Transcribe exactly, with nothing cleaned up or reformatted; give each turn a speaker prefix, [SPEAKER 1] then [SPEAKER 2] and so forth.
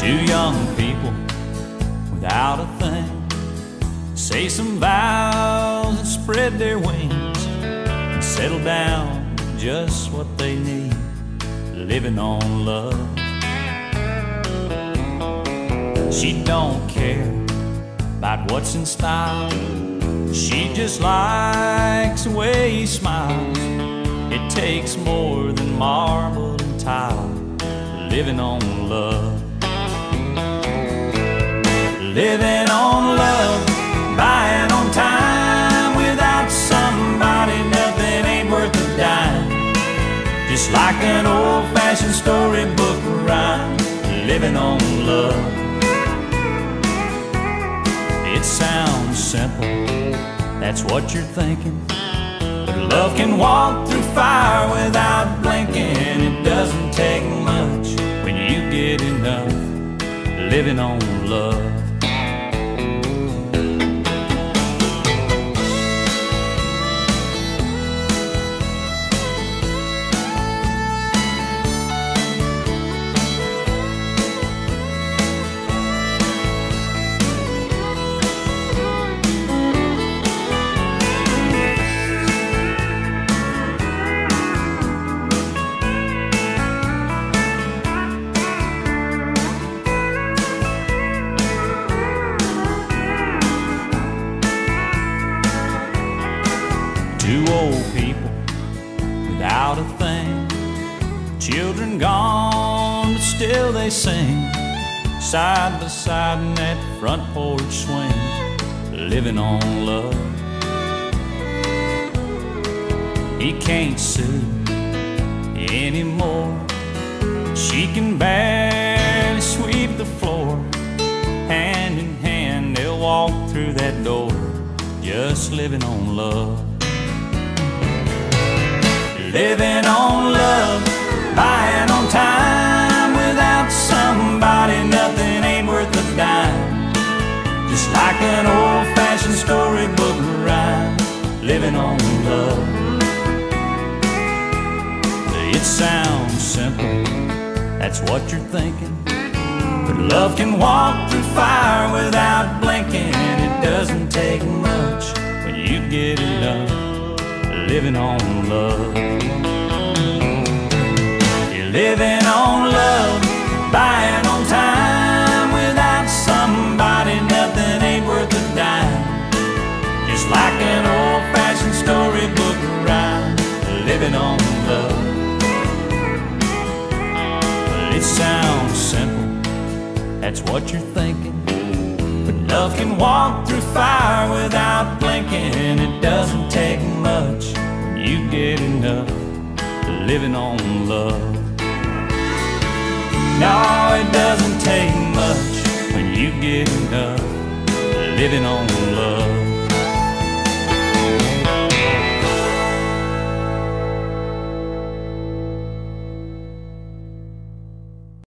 [SPEAKER 1] Two young people without a thing say some vows and spread their wings and settle down to just what they need, living on love. She don't care about what's in style, she just likes the way he smiles. It takes more than marble and tile, living on love. Living on love, buying on time. Without somebody, nothing ain't worth a dime. Just like an old-fashioned storybook rhyme, living on love. It sounds simple, that's what you're thinking, but love can walk through fire without blinking. It doesn't take much when you get enough, living on love. Two old people without a thing, children gone, but still they sing, side by side in that front porch swing, living on love. He can't sue anymore, she can barely sweep the floor. Hand in hand they'll walk through that door, just living on love. Living on love, buying on time. Without somebody, nothing ain't worth a dime. Just like an old-fashioned storybook rhyme, living on love. It sounds simple, that's what you're thinking, but love can walk through fire without blinking. It doesn't take much when you get enough, living on love. You're living on love, buying on time. Without somebody, nothing ain't worth a dime. Just like an old-fashioned storybook rhyme, living on love. It sounds simple, that's what you're thinking, but love can walk through fire without blinking. It doesn't take much when you get enough, living on love. No, it doesn't take much when you get enough, living on love.